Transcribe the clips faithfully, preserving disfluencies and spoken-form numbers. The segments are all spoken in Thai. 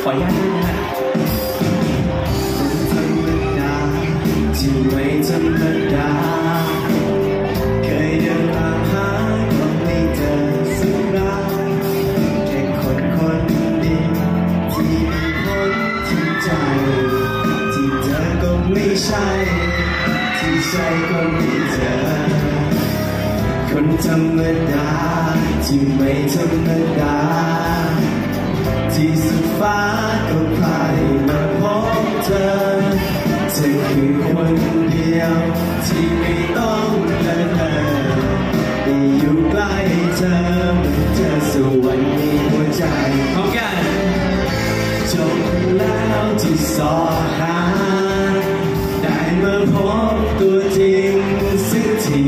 ออนุญาตด้วยนะฮะธรรมดาที่ไม่ธรรมดาเคยเดินมาหาคนที่เธอสักครั้งแค่คนคนนี้ที่มีคนที่ใจที่เธอก็ไม่ใช่ที่ใช่ก็มีเธอคนธรรมดาที่ไม่ธรรมดาที่สุดฟ้าก็พาให้มาพบเธอเธอคือคนเดียวที่ไม่ต้องเดินเดินได้อยู่ใกล้เธอเหมือนเธอสวรรค์ในหัวใจพร้อมกันจบแล้วที่สอหาได้มาพบตัวจริงสักที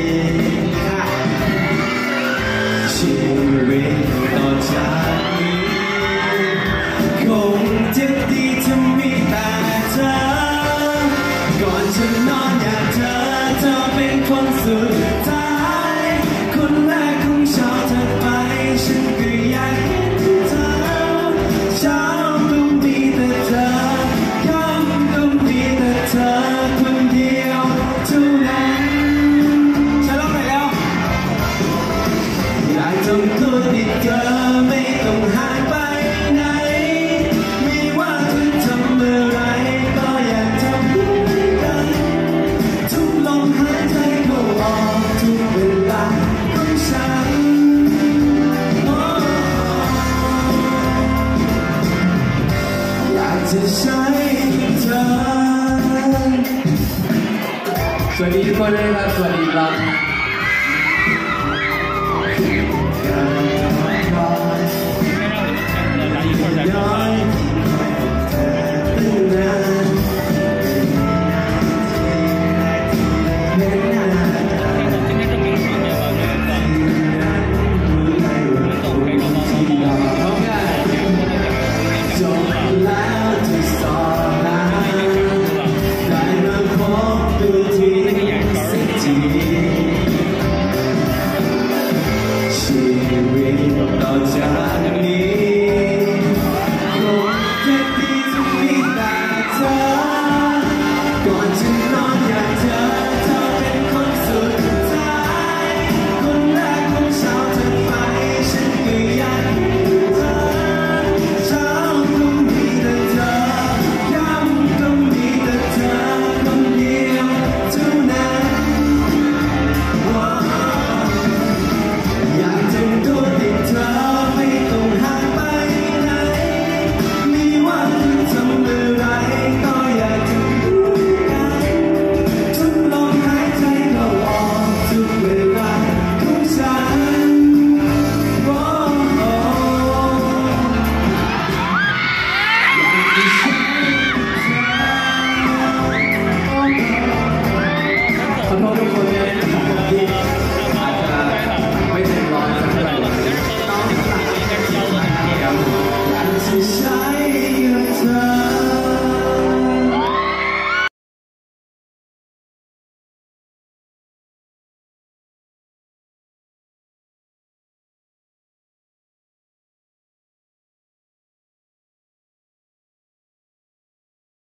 ชีวิตต่อจากนี้คงจะดีถ้ามีแต่เธอก่อนฉันนอนอยากเธอเธอเป็นคนสุดท้ายคนแรกของเช้าถัดไปฉันก็อยากเห็นเธอเช้าก็มีแต่เธอค่ำก็มีแต่เธอคนเดียวเท่านั้นฉันร้องไปแล้วอยากทำตัวติดเธอไม่ต้องหายไปไหนไม่ว่าเธอทำอะไรก็อยากทำด้วยกันทุกลมหายใจเข้าออกทุกเวลาของฉันอยากจะใช้เธอสวัสดีทุกคนเลยครับสวัสดีครับ